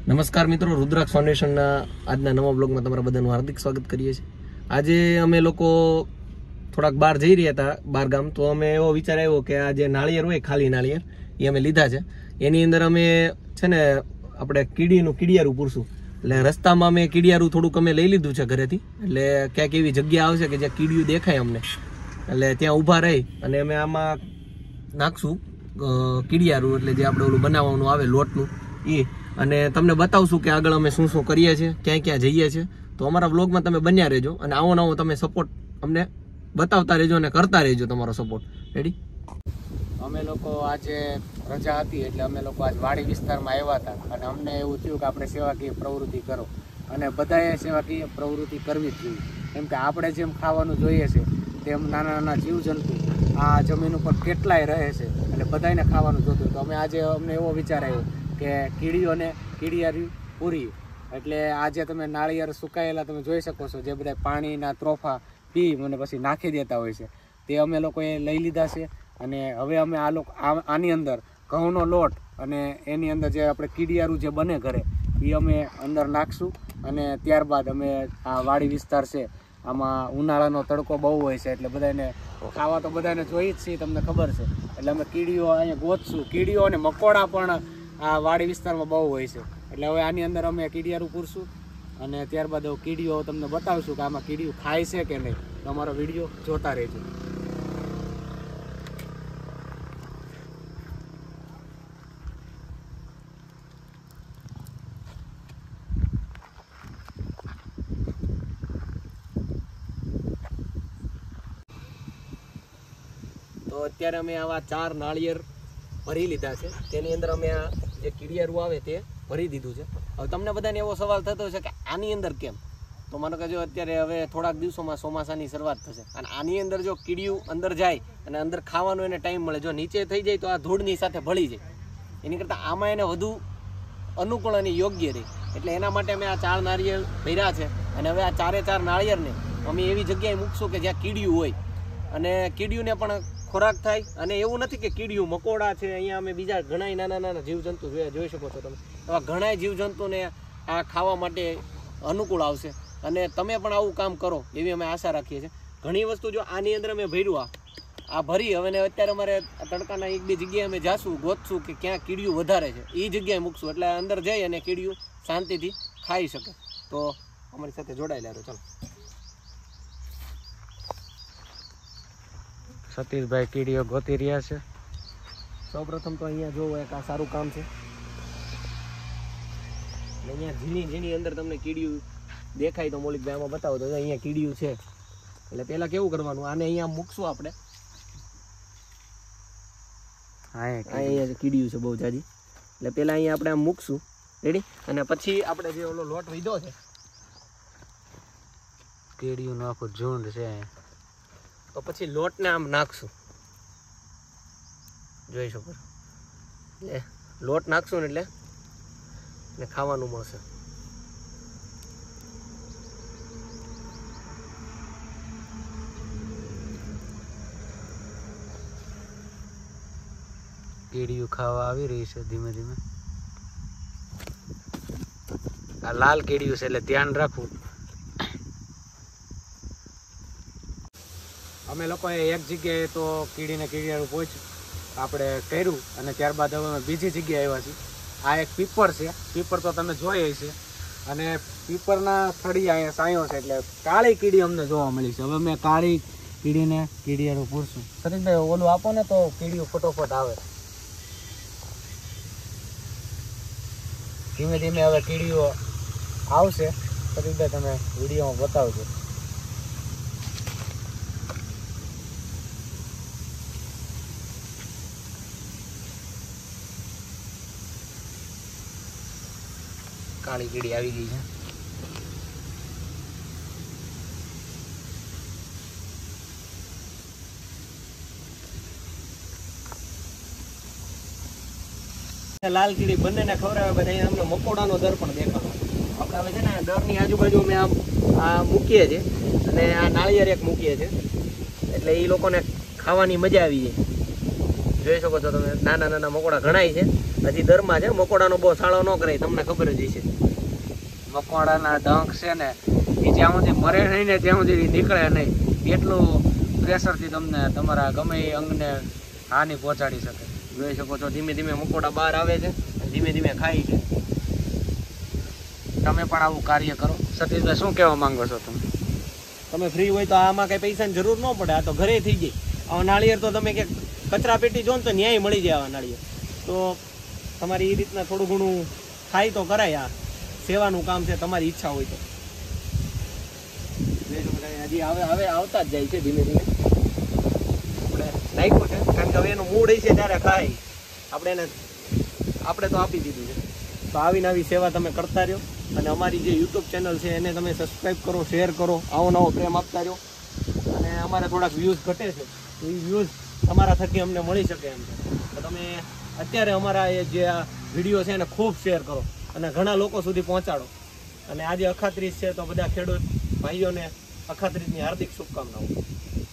નમસ્કાર મિત્રો, રુદ્રાક્ષ ફાઉન્ડેશનના આજના નવા બ્લોગમાં તમારા બધાનું હાર્દિક સ્વાગત કરીએ છીએ. આજે અમે લોકો થોડાક બહાર જઈ રહ્યા હતા, બહાર ગામ. તો અમે એવો વિચાર આવ્યો કે આ જે નાળિયેર હોય, ખાલી નાળિયેર, એ અમે લીધા છે. એની અંદર અમે છે ને આપણે કીડિયારું પૂરશું. એટલે રસ્તામાં અમે કીડિયારું થોડુંક અમે લઈ લીધું છે ઘરેથી. એટલે ક્યાંક એવી જગ્યા આવશે કે જ્યાં કીડિયું દેખાય અમને, એટલે ત્યાં ઊભા રહી અને અમે આમાં નાખશું કીડિયારું. એટલે જે આપણે ઓલું બનાવવાનું આવે લોટનું એ, અને તમને બતાવશું કે આગળ અમે શું શું કરીએ છીએ, ક્યાં ક્યાં જઈએ છીએ. તો અમારા વ્લોગમાં તમે બન્યા રહેજો અને આવો નવો તમે સપોર્ટ અમને બતાવતા રહેજો અને કરતા રહેજો તમારો સપોર્ટ. રેડી? અમે લોકો આજે રજા હતી એટલે અમે લોકો આજ વાડી વિસ્તારમાં આવ્યા હતા અને અમને એવું થયું કે આપણે સેવાકીય પ્રવૃત્તિ કરો અને બધાએ સેવાકીય પ્રવૃત્તિ કરવી જ જોઈએ. કેમ કે આપણે જેમ ખાવાનું જોઈએ છે તેમ નાના નાના જીવજંતુ આ જમીન ઉપર કેટલાય રહે છે એટલે બધાને ખાવાનું જોતું. તો અમે આજે અમને એવો વિચાર આવ્યો કે કીડિયારી પૂરી. એટલે આજે તમે નાળિયેર સુકાયેલા તમે જોઈ શકો છો, જે બધા પાણીના ત્રોફા પી મને પછી નાખી દેતા હોય છે, તે અમે લોકોએ લઈ લીધા છે. અને હવે અમે આની અંદર ઘઉંનો લોટ અને એની અંદર જે આપણે કીડિયારું જે બને ઘરે એ અમે અંદર નાખશું. અને ત્યારબાદ અમે આ વાડી વિસ્તાર છે, આમાં ઉનાળાનો તડકો બહુ હોય છે એટલે બધાને ખાવા તો બધાને જોઈ જ છે, તમને ખબર છે. એટલે અમે કીડીઓ અહીંયા ગોતશું. કીડીઓ અને મકોડા પણ આ વાડી વિસ્તારમાં બહુ હોય છે. એટલે હવે આની અંદર અમે કીડિયારું પૂરશું અને ત્યારબાદ કીડીઓ તમને બતાવશું કે આમાં કીડીઓ ખાય છે કે નહીં. તો અમારો વિડીયો જોતા રહેજો. તો અત્યારે અમે આવા 4 નાળિયેર ભરી લીધા છે. તેની અંદર અમે આ જે કીડિયારું આવે તે ભરી દીધું છે. હવે તમને બધાને એવો સવાલ થતો છે કે આની અંદર કેમ? તો મને કહેજો, અત્યારે હવે થોડાક દિવસોમાં ચોમાસાની શરૂઆત થશે અને આની અંદર જો કીડિયું અંદર જાય અને અંદર ખાવાનો એને ટાઈમ મળે, જો નીચે થઈ જાય તો આ ધૂળની સાથે ભળી જાય. એની કરતાં આમાં એને વધુ અનુકૂળ અને યોગ્ય રહે. એટલે એના માટે અમે આ 4 નાળિયેર ભર્યા છે. અને હવે આ 4 નાળિયેરને અમે એવી જગ્યાએ મૂકશું કે જ્યાં કીડિયું હોય અને કીડિયુંને પણ ખોરાક થાય. અને એવું નથી કે કીડિયું મકોડા છે, અહીંયા અમે બીજા ઘણા નાના નાના જીવજંતુ જોઈ શકો છો તમે. એવા ઘણા જીવજંતુને આ ખાવા માટે અનુકૂળ આવશે અને તમે પણ આવું કામ કરો એવી અમે આશા રાખીએ છીએ. ઘણી વસ્તુ જો આની અંદર અમે ભર્યું આ ભરી હવે અત્યારે અમારે તડકાના 1-2 જગ્યાએ અમે જાશું, ગોતશું કે ક્યાં કીડિયું વધારે છે, એ જગ્યાએ મૂકશું. એટલે અંદર જઈ અને કીડિયું શાંતિથી ખાઈ શકે. તો અમારી સાથે જોડાયેલા રહો. ચાલો. સતીશભાઈ કીડીઓ ગોતી રહ્યા છે. સૌપ્રથમ તો અહીંયા જોવો, એક આ સારું કામ છે. અહીંયા ઝીણી અંદર તમને કીડીયું દેખાય તો મોલિકભાઈ આમાં બતાવો તો અહીંયા કીડીયું છે. એટલે પેલા કેવું કરવાનું, આને અહીંયા મૂકશું આપણે. અહીંયા કીડીયું છે બહુ જાજી. એટલે પેલા અહીંયા આપણે આમ મૂકશું. રેડી? અને પછી આપણે જે ઓલો લોટ વીધો છે, કીડીયું નો આખો ઝુંડ છે, તો પછી લોટને આમ નાખશું. જોઈ શકો છો. એટલે લોટ નાખશું ને એટલે ને ખાવાનું મળશે. કીડીયું ખાવા આવી રહી છે ધીમે ધીમે. આ લાલ કીડીયું છે એટલે ધ્યાન રાખવું. અમે લોકોએ એક જગ્યાએ તો કીડિયારું આપણે કર્યું અને ત્યારબાદ હવે અમે બીજી જગ્યાએ આવ્યા છીએ. આ એક પીપર છે. પીપર તો તમે જોઈ છે અને પીપરના થડી અહીંયા સાયો છે એટલે કાળી કીડી અમને જોવા મળી છે. હવે અમે કાળી કીડિયારું પૂરશું. સતીશભાઈ ઓલું આપો ને તો કીડીયું ફટોફટ આવે. ધીમે ધીમે હવે કીડીઓ આવશે. સતીશભાઈ તમે વિડીયોમાં બતાવજો. કાળી કીડી આવી ગઈ છે. લાલ કીડી બંનેને ખવડાવે બધા. અમને મકોડાનો દર પણ દેખાડો. આપણે હવે છે ને દરની આજુબાજુ અમે આ મૂકીએ છીએ અને આ નાળિયેર એક મૂકીએ છીએ એટલે એ લોકોને ખાવાની મજા આવી જાય. જોઈ શકો છો તમે, નાના નાના મકોડા ઘણાય છે હજી દરમાં છે, મકોડાનો બહુ સાળો ન કરાય, તમને ખબર જ હશે. મકોડાના ડંખ છે ને એ જ્યાં સુધી મરે નહીં ને ત્યાં સુધી નીકળે નહીં, એટલું પ્રેશરથી તમને તમારા ગમે એ અંગને હાનિ પહોંચાડી શકે. જોઈ શકો છો ધીમે ધીમે મકોડા બહાર આવે છે, ધીમે ધીમે ખાય છે. તમે પણ આવું કાર્ય કરો. સતીશભાઈ શું કહેવા માંગો છો તમે ફ્રી હોય તો આમાં કઈ પૈસાની જરૂર ન પડે, આ તો ઘરે થઈ જાય. આવા નાળિયેર તો તમે કે કચરા પેટી જો ને તો ન્યાય મળી જાય. આવા નાળિયેર તો તમારી એ રીતના થોડું ઘણું થાય તો કરાય. આ સેવાનું કામ છે, તમારી ઈચ્છા હોય તો. હજી હવે આવતા જ જાય છે ધીમે ધીમે. આપણે નાખ્યું છે કારણ કે હવે એનું મૂડ હશે ત્યારે ખાય. આપણે તો આપી દીધું છે. તો આવીને આવી સેવા તમે કરતા રહ્યો, અને અમારી જે યુટ્યુબ ચેનલ છે એને તમે સબસ્ક્રાઈબ કરો, શેર કરો, આવો નવો પ્રેમ આપતા રહ્યો. અને અમારે થોડાક વ્યૂઝ ઘટે છે, તો એ વ્યૂઝ તમારા થકી અમને મળી શકે એમ છે. તો તમે અત્યારે અમારા એ જે આ વિડીયો છે એને ખૂબ શેર કરો અને ઘણા લોકો સુધી પહોંચાડો. અને આજે અખાત્રીજ છે તો બધા ખેડૂત ભાઈઓને અખાત્રીજની હાર્દિક શુભકામનાઓ.